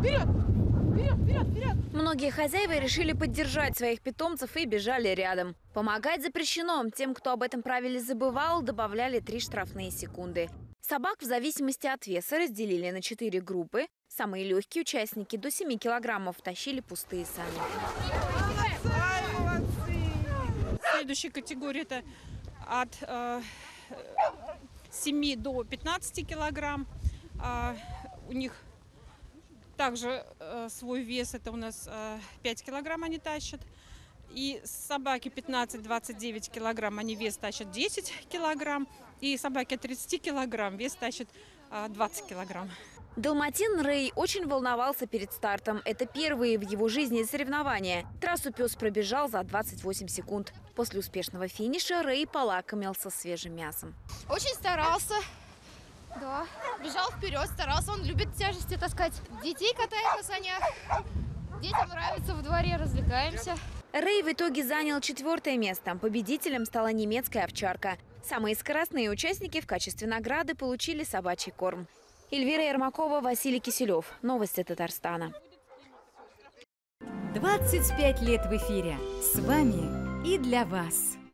Вперед! Вперед, вперед, вперед! Многие хозяева решили поддержать своих питомцев и бежали рядом. Помогать запрещено. Тем, кто об этом правиле забывал, добавляли 3 штрафные секунды. Собак в зависимости от веса разделили на 4 группы. Самые легкие участники до 7 килограммов тащили пустые сани. Следующая категория – это от 7 до 15 килограмм. У них также свой вес, это у нас 5 килограмм они тащат. И собаки 15-29 килограмм, они вес тащат 10 килограмм. И собаки от 30 килограмм вес тащат 20 килограмм. Далматин Рэй очень волновался перед стартом. Это первые в его жизни соревнования. Трассу пес пробежал за 28 секунд. После успешного финиша Рэй полакомился свежим мясом. Очень старался. Да, бежал вперед, старался. Он любит тяжести таскать. Детей катаем на санях. Детям нравится, во дворе развлекаемся. Рэй в итоге занял 4-е место. Победителем стала немецкая овчарка. Самые скоростные участники в качестве награды получили собачий корм. Эльвира Ермакова, Василий Киселев. Новости Татарстана. 25 лет в эфире. С вами и для вас.